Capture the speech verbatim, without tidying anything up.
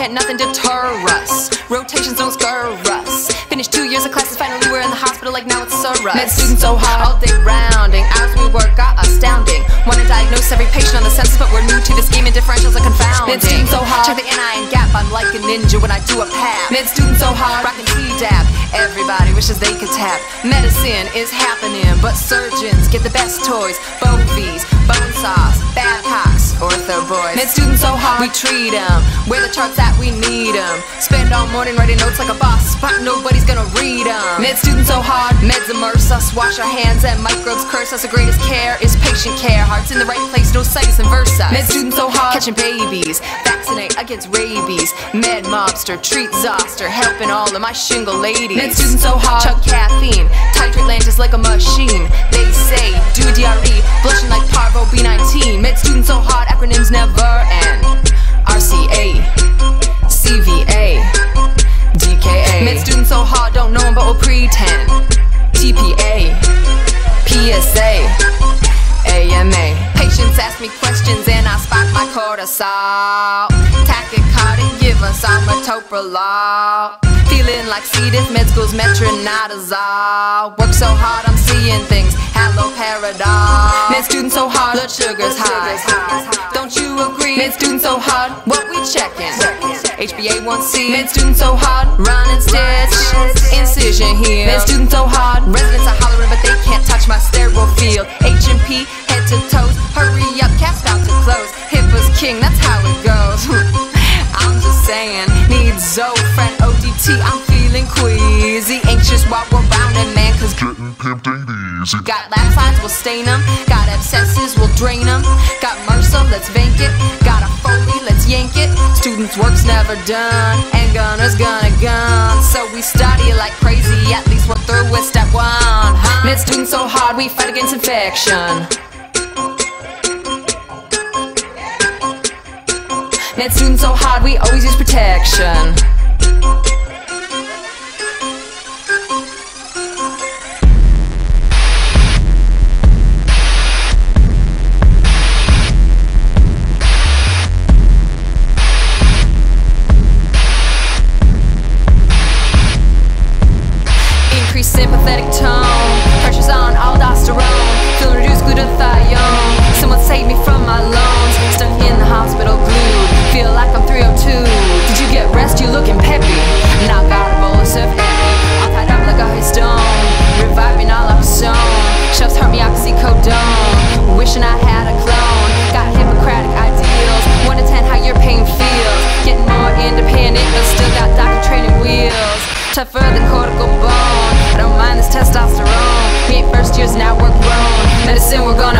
can't nothing deter us. Rotations don't scurr us. Finished two years of classes, finally we're in the hospital like now it's surrus. Med students so hard, all day rounding. Hours we work are astounding. Wanna diagnose every patient on the census, but we're new to this game and differentials are confounding. Med students so hard, check the anion gap, I'm like a ninja when I do a pap. Med students so hard, rockin' Tdap. Everybody wishes they could tap. Medicine is happening, but surgeons get the best toys. Bovies, bone saws, babcocks, Ortho boys. Med students so hard, we treat them. Where the charts at, we need them. Spend all morning writing notes like a boss, but nobody's gonna read them. Med students so hard, meds immerse us. Wash our hands and microbes curse us. The greatest care is patient care. Heart's in the right place, no situs and versa. Med students so hard, catching babies. Vaccinate against rabies. Med mobster, treat zoster. Helping all of my shingle ladies. Med students so hard, chug caffeine. Titrate land just like a machine. They say, do D R E, blushing like parvo B nineteen. Med students so hard, acronyms never end. R C A, C V A, D K A. Med students so hard, don't know them but will pretend. T P A, P S A, A M A. Patients ask me questions and I spot my cortisol. Tachycardic, give us metoprolol. Feeling like C. diff, med school's metronidazole. Work so hard, I'm seeing things. Haloperidol. Med students so hard, blood sugar's high. Don't you agree? Med students so hard, what we checking? H b A one C. Med students so hard, run and stitch. Incision here. Med students so hard, residents are hollering but they can't touch my sterile field. H and P, head to toes. Hurry up, cast out to close. HIPAA's king, that's how it goes. I'm just saying, need Zofran O D T, I'm feeling queasy. Anxious while we're rounding, man, cause getting pimped ain't easy. Got lab signs, we'll stain them. Got abscesses, we'll drain them. Got MRSA, let's vank it. Got a Foley, let's yank it. Students' work's never done, and gunners gonna gun. So we study like crazy, at least we're through with step one, huh? Med students so hard, we fight against infection. Med students so hard, we always use protection. Increased sympathetic tone, pressure's on aldosterone. Feel reduced glutathione. Someone save me from my loans. Stuck in the hospital glued. Feel like I'm three oh two. Did you get rest? You looking peppy. Now got a bolus of heavy. All tied up like a stone. Reviving all up zone. Shoves hurt me oxycodone. Wishing I had a clone. Got Hippocratic ideals. One to ten how your pain feels. Getting more independent but still got doctor training wheels. Tougher than cortical bone. I don't mind this testosterone. We ain't first years, now we're grown. Medicine, we're gonna